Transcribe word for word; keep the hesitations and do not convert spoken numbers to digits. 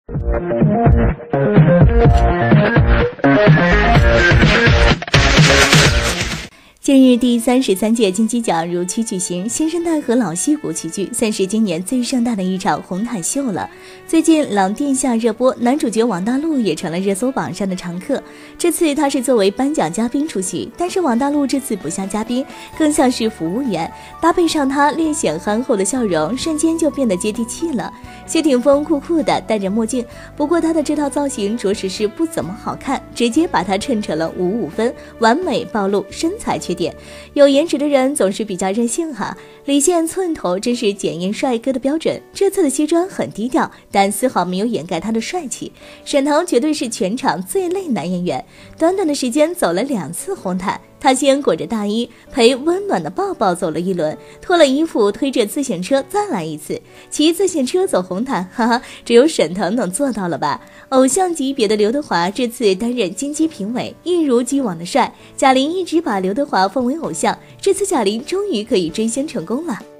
近日，第三十三届金鸡奖如期举行，新生代和老戏骨齐聚，算是今年最盛大的一场红毯秀了。最近《狼殿下》热播，男主角王大陆也成了热搜榜上的常客。这次他是作为颁奖嘉宾出席，但是王大陆这次不像嘉宾，更像是服务员，搭配上他略显憨厚的笑容，瞬间就变得接地气了。谢霆锋酷酷的戴着墨镜，不过他的这套造型着实是不怎么好看，直接把他衬成了五五分，完美暴露身材缺点。有颜值的人总是比较任性哈，李现寸头真是检验帅哥的标准。这次的西装很低调，但丝毫没有掩盖他的帅气。沈腾绝对是全场最累男演员，短短的时间走了两次红毯。他先裹着大衣陪温暖的抱抱走了一轮，脱了衣服推着自行车再来一次，骑自行车走红毯，哈哈，只有沈腾能做到了吧。偶像级别的刘德华这次担任金鸡评委，一如既往的帅。贾玲一直把刘德华奉为偶像，这次贾玲终于可以追星成功了。